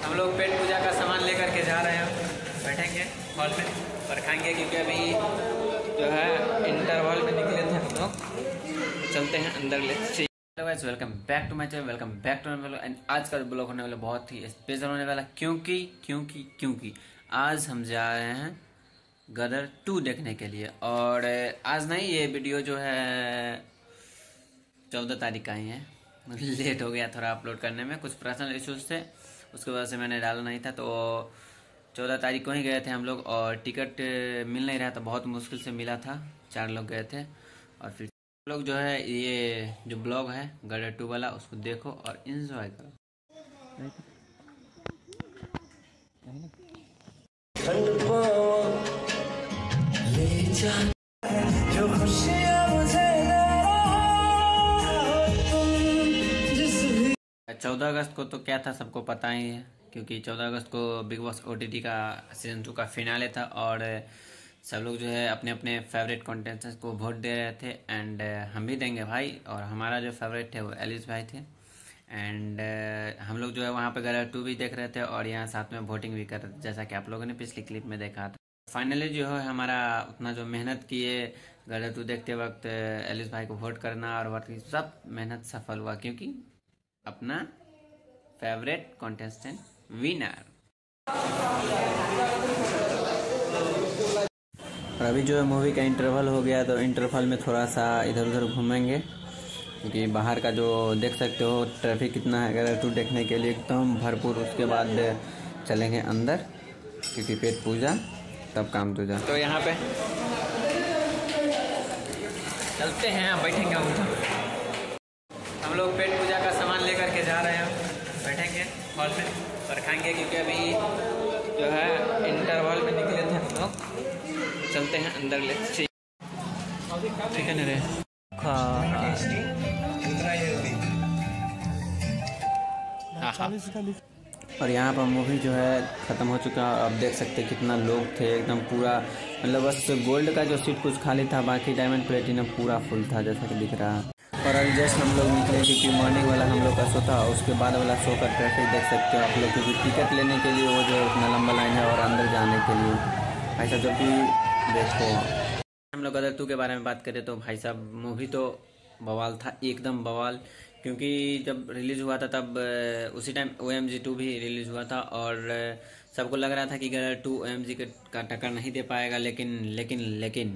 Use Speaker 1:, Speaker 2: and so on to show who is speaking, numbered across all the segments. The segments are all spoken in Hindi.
Speaker 1: हम लोग पेट पूजा का सामान लेकर के जा रहे हैं, बैठेंगे हॉल में और खाएंगे, क्योंकि अभी जो है इंटरवल में निकले थे हम लोग, चलते हैं अंदर ले। Hello guys, welcome back to my channel, welcome back to my blog. And आज का ब्लॉग होने वाला बहुत ही स्पेशल होने वाला, क्योंकि आज हम जा रहे हैं गदर 2 देखने के लिए। और आज नहीं, ये वीडियो जो है 14 तारीख का ही है। लेट हो गया थोड़ा अपलोड करने में, कुछ पर्सनल इश्यूज थे, उसकी वजह से मैंने डाला नहीं था। तो 14 तारीख को ही गए थे हम लोग, और टिकट मिल नहीं रहा था, बहुत मुश्किल से मिला था। 4 लोग गए थे। और फिर लोग जो है ये जो ब्लॉग है गदर 2 वाला, उसको देखो और एंजॉय करो। जो खुशियां मुझे 14 अगस्त को तो क्या था सबको पता ही है, क्योंकि 14 अगस्त को बिग बॉस OTT का सीजन 2 का फिनाले था। और सब लोग जो है अपने अपने फेवरेट कंटेस्टेंट्स को वोट दे रहे थे। एंड हम भी देंगे भाई, और हमारा जो फेवरेट थे वो एलिस भाई थे। एंड हम लोग जो है वहाँ पे गदर 2 भी देख रहे थे, और यहाँ साथ में वोटिंग भी कर रहे थे, जैसा कि आप लोगों ने पिछली क्लिप में देखा था। फाइनली जो है हमारा उतना जो मेहनत किए गदर 2 देखते वक्त एलिस भाई को वोट करना और बाकी सब मेहनत सफल हुआ, क्योंकि अपना फेवरेट कंटेस्टेंट विनर। और अभी जो है मूवी का इंटरवल हो गया, तो इंटरवल में थोड़ा सा इधर उधर घूमेंगे, क्योंकि बाहर का जो देख सकते हो ट्रैफिक कितना है गदर 2 देखने के लिए, एकदम भरपूर। उसके बाद चलेंगे अंदर, क्योंकि पेट पूजा तब काम दूजा। तो यहाँ पे चलते हैं, बैठेंगे हम लोग पेट पूजा का सामान लेकर के जा रहे हैं, बैठेंगे हॉल में और खाएंगे, क्योंकि अभी जो है इंटरवल में निकले थे हम लोग, चलते हैं अंदर ले। ठीक है रे। और यहाँ पर मूवी जो है ख़त्म हो चुका है। आप देख सकते हैं कितना लोग थे, एकदम पूरा, मतलब बस गोल्ड का जो सीट कुछ खाली था, बाकी डायमंड प्लेटिनम पूरा फुल था, जैसा कि दिख रहा है। और अभी जस्ट हम लोग निकले, क्योंकि मॉर्निंग वाला हम लोग का शो था, उसके बाद वाला शो का ट्रैफिक देख सकते हो आप लोग, क्योंकि टिकट लेने के लिए वो जो इतना लंबा लाइन है, और अंदर जाने के लिए भाई साहब, जो कि देखो हम लोग गदर 2 के बारे में बात करें तो भाई साहब मूवी तो बवाल था, एकदम बवाल। क्योंकि जब रिलीज़ हुआ था तब उसी टाइम OMG 2 भी रिलीज़ हुआ था, और सबको लग रहा था कि गदर 2 OMG का टक्कर नहीं दे पाएगा, लेकिन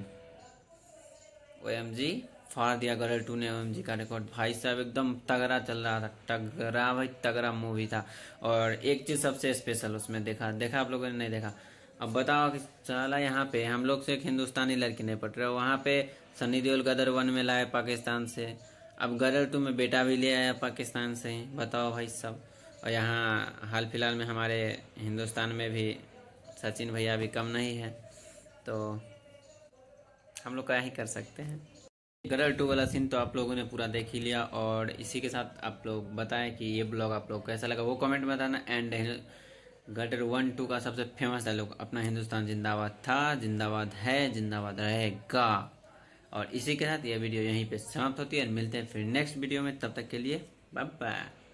Speaker 1: OMG फाड़ दिया। गदर 2 ने OMG का रिकॉर्ड। भाई साहब एकदम तगड़ा चल रहा था, तगड़ा भाई तगड़ा मूवी था। और एक चीज़ सबसे स्पेशल उसमें देखा आप लोगों ने नहीं देखा, अब बताओ कि साला यहाँ पे हम लोग से एक हिंदुस्तानी लड़की नहीं पट रहा, वहाँ पे सनी देओल गदर 1 में लाए पाकिस्तान से, अब गदर 2 में बेटा भी ले आया पाकिस्तान से, बताओ भाई सब। और यहाँ हाल फिलहाल में हमारे हिंदुस्तान में भी सचिन भैया भी कम नहीं है, तो हम लोग क्या ही कर सकते हैं। गदर 2 वाला सीन तो आप लोगों ने पूरा देख ही लिया, और इसी के साथ आप लोग बताएं कि ये ब्लॉग आप लोग कैसा लगा, वो कमेंट में बताना। एंड गदर 1-2 का सबसे फेमस डायलॉग, अपना हिंदुस्तान जिंदाबाद था, जिंदाबाद है, जिंदाबाद रहेगा। और इसी के साथ यह वीडियो यहीं पे समाप्त होती है, मिलते हैं फिर नेक्स्ट वीडियो में, तब तक के लिए बाय बाय।